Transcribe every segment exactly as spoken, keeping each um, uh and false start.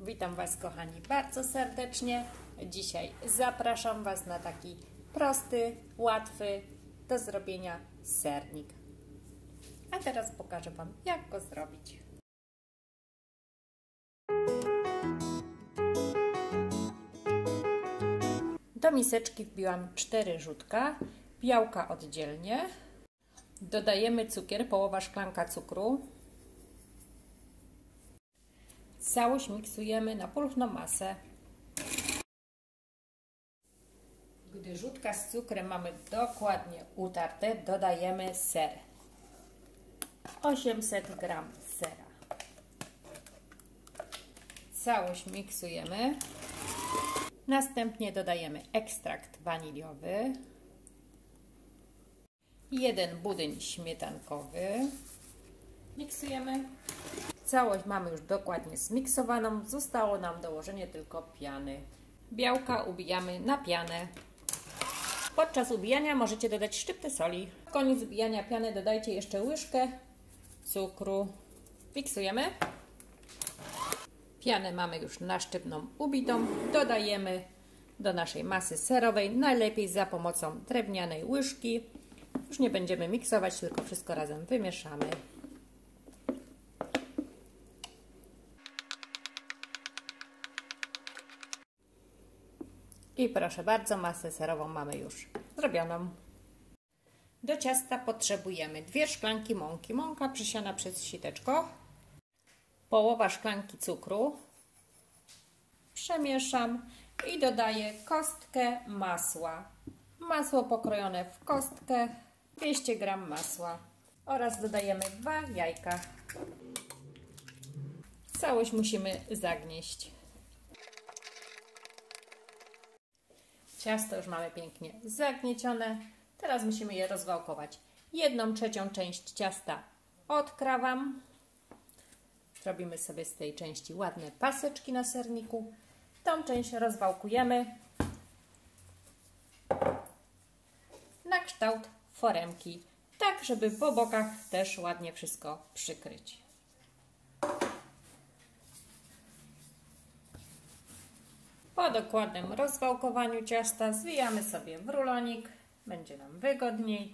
Witam Was, kochani, bardzo serdecznie. Dzisiaj zapraszam Was na taki prosty, łatwy do zrobienia sernik. A teraz pokażę Wam, jak go zrobić. Do miseczki wbiłam cztery żółtka, białka oddzielnie. Dodajemy cukier, połowa szklanka cukru. Całość miksujemy na pulchną masę. Gdy żółtka z cukrem mamy dokładnie utarte, dodajemy ser. osiemset gramów sera. Całość miksujemy. Następnie dodajemy ekstrakt waniliowy. Jeden budyń śmietankowy. Miksujemy. Całość mamy już dokładnie zmiksowaną. Zostało nam dołożenie tylko piany. Białka ubijamy na pianę. Podczas ubijania możecie dodać szczyptę soli. Na koniec ubijania piany dodajcie jeszcze łyżkę cukru. Miksujemy. Pianę mamy już na sztywną ubitą. Dodajemy do naszej masy serowej, najlepiej za pomocą drewnianej łyżki. Już nie będziemy miksować, tylko wszystko razem wymieszamy. I proszę bardzo, masę serową mamy już zrobioną. Do ciasta potrzebujemy dwie szklanki mąki. Mąka przesiana przez siteczko. Połowa szklanki cukru. Przemieszam i dodaję kostkę masła. Masło pokrojone w kostkę, dwieście gramów masła. Oraz dodajemy dwa jajka. Całość musimy zagnieść. Ciasto już mamy pięknie zagniecione. Teraz musimy je rozwałkować. Jedną trzecią część ciasta odkrawam. Zrobimy sobie z tej części ładne paseczki na serniku. Tą część rozwałkujemy na kształt foremki, tak żeby po bokach też ładnie wszystko przykryć. Po dokładnym rozwałkowaniu ciasta zwijamy sobie w rulonik, będzie nam wygodniej.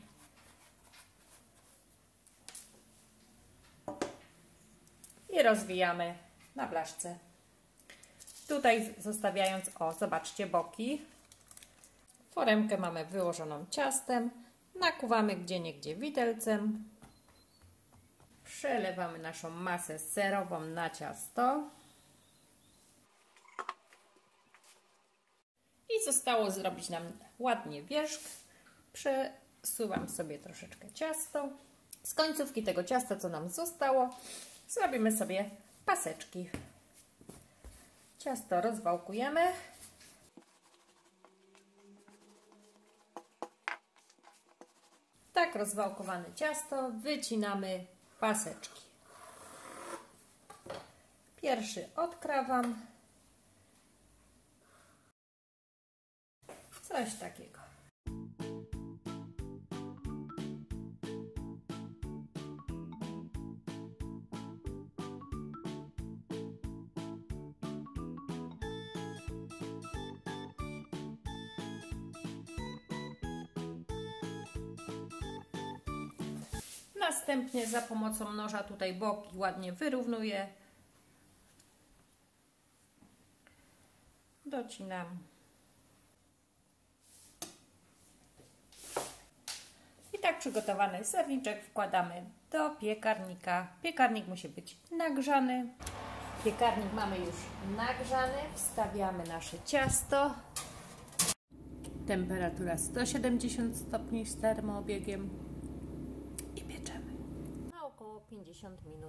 I rozwijamy na blaszce. Tutaj zostawiając, o, zobaczcie, boki. Foremkę mamy wyłożoną ciastem. Nakuwamy gdzieniegdzie widelcem. Przelewamy naszą masę serową na ciasto. I zostało zrobić nam ładnie wierzch. Przesuwam sobie troszeczkę ciasto. Z końcówki tego ciasta, co nam zostało, zrobimy sobie paseczki. Ciasto rozwałkujemy. Tak rozwałkowane ciasto wycinamy paseczki. Pierwszy odkrawam. Coś takiego. Następnie za pomocą noża tutaj boki ładnie wyrównuję. Docinam. I tak przygotowany serniczek wkładamy do piekarnika. Piekarnik musi być nagrzany. Piekarnik mamy już nagrzany. Wstawiamy nasze ciasto. Temperatura sto siedemdziesiąt stopni z termoobiegiem. I pieczemy na około pięćdziesiąt minut.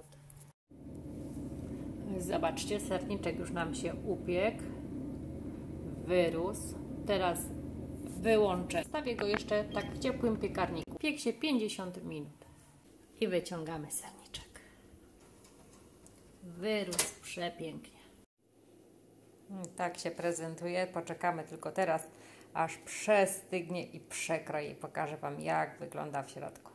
Zobaczcie, serniczek już nam się upiekł. Wyrósł. Teraz wyłączę. Stawię go jeszcze tak w ciepłym piekarniku. Piekł się pięćdziesiąt minut. I wyciągamy serniczek. Wyrósł przepięknie. Tak się prezentuje. Poczekamy tylko teraz, aż przestygnie i przekroję. Pokażę Wam, jak wygląda w środku.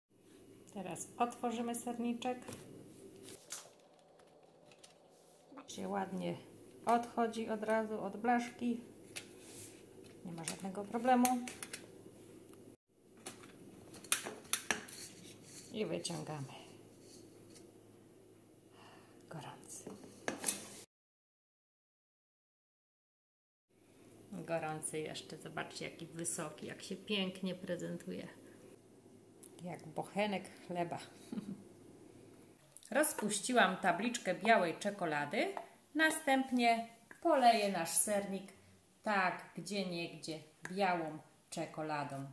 Teraz otworzymy serniczek. Się ładnie odchodzi od razu od blaszki. Nie ma żadnego problemu. I wyciągamy. Gorący. Gorący jeszcze. Zobaczcie, jaki wysoki, jak się pięknie prezentuje. Jak bochenek chleba. Rozpuściłam tabliczkę białej czekolady. Następnie poleję nasz sernik tak gdzieniegdzie białą czekoladą.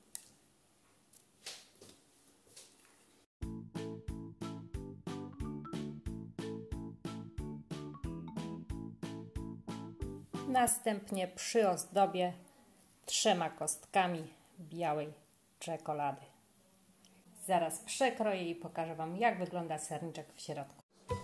Następnie przyozdobię trzema kostkami białej czekolady. Zaraz przekroję i pokażę Wam, jak wygląda serniczek w środku.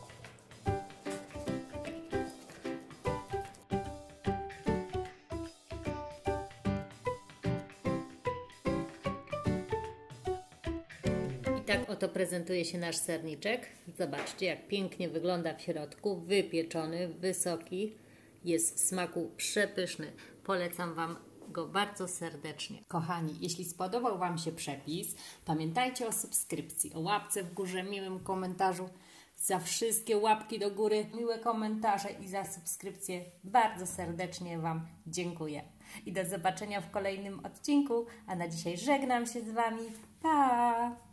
I tak oto prezentuje się nasz serniczek. Zobaczcie, jak pięknie wygląda w środku. Wypieczony, wysoki. Jest w smaku przepyszny. Polecam Wam go bardzo serdecznie. Kochani, jeśli spodobał Wam się przepis, pamiętajcie o subskrypcji, o łapce w górze, miłym komentarzu. Za wszystkie łapki do góry, miłe komentarze i za subskrypcję bardzo serdecznie Wam dziękuję. I do zobaczenia w kolejnym odcinku, a na dzisiaj żegnam się z Wami. Pa!